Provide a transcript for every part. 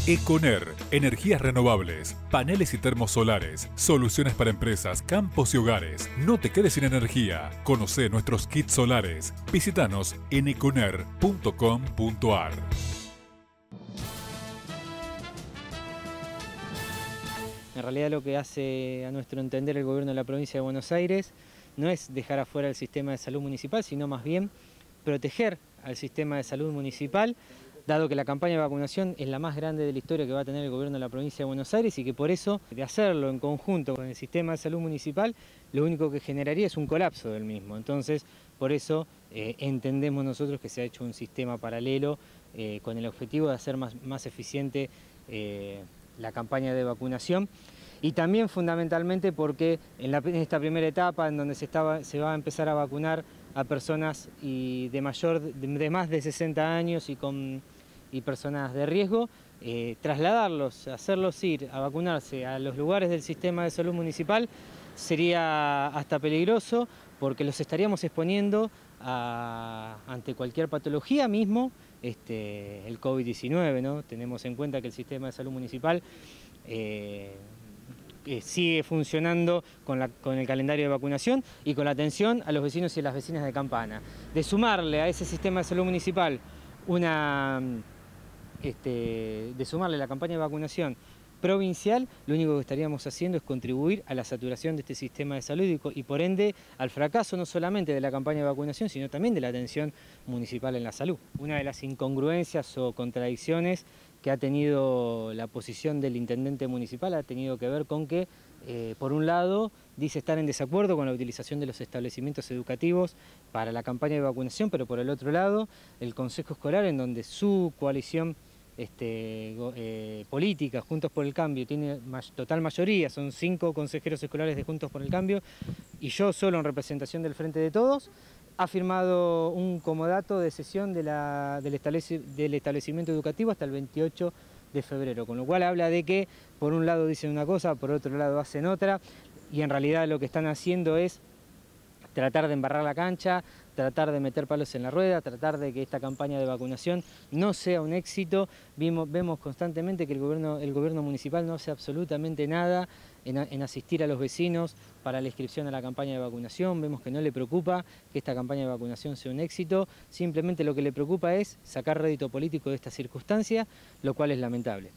Econer, energías renovables, paneles y termosolares, soluciones para empresas, campos y hogares. No te quedes sin energía. Conoce nuestros kits solares. Visítanos en econer.com.ar. En realidad lo que hace, a nuestro entender, el gobierno de la provincia de Buenos Aires no es dejar afuera el sistema de salud municipal, sino más bien proteger al sistema de salud municipal, dado que la campaña de vacunación es la más grande de la historia que va a tener el gobierno de la provincia de Buenos Aires y que por eso, de hacerlo en conjunto con el sistema de salud municipal, lo único que generaría es un colapso del mismo. Entonces, por eso entendemos nosotros que se ha hecho un sistema paralelo con el objetivo de hacer más eficiente la campaña de vacunación. Y también fundamentalmente porque en esta primera etapa en donde se va a empezar a vacunar a personas de más de 60 años y personas de riesgo, trasladarlos, hacerlos ir a vacunarse a los lugares del sistema de salud municipal sería hasta peligroso porque los estaríamos exponiendo ante cualquier patología mismo, el COVID-19, ¿no? Tenemos en cuenta que el sistema de salud municipal sigue funcionando con el calendario de vacunación y con la atención a los vecinos y a las vecinas de Campana. De sumarle a ese sistema de salud municipal de sumarle la campaña de vacunación provincial, lo único que estaríamos haciendo es contribuir a la saturación de este sistema de salud y por ende al fracaso no solamente de la campaña de vacunación, sino también de la atención municipal en la salud. Una de las incongruencias o contradicciones que ha tenido la posición del intendente municipal ha tenido que ver con que, por un lado, dice estar en desacuerdo con la utilización de los establecimientos educativos para la campaña de vacunación, pero por el otro lado, el Consejo Escolar, en donde su coalición política, Juntos por el Cambio, tiene total mayoría, son 5 consejeros escolares de Juntos por el Cambio y yo solo en representación del Frente de Todos, ha firmado un comodato de cesión del establecimiento educativo hasta el 28 de febrero, con lo cual habla de que por un lado dicen una cosa, por otro lado hacen otra, y en realidad lo que están haciendo es tratar de embarrar la cancha, tratar de meter palos en la rueda, tratar de que esta campaña de vacunación no sea un éxito. Vemos constantemente que el gobierno municipal no hace absolutamente nada en asistir a los vecinos para la inscripción a la campaña de vacunación. Vemos que no le preocupa que esta campaña de vacunación sea un éxito, simplemente lo que le preocupa es sacar rédito político de esta circunstancia, lo cual es lamentable.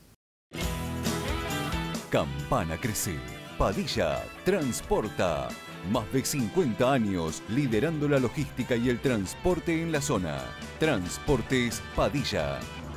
Campana crece, Padilla transporta. Más de 50 años liderando la logística y el transporte en la zona. Transportes Padilla.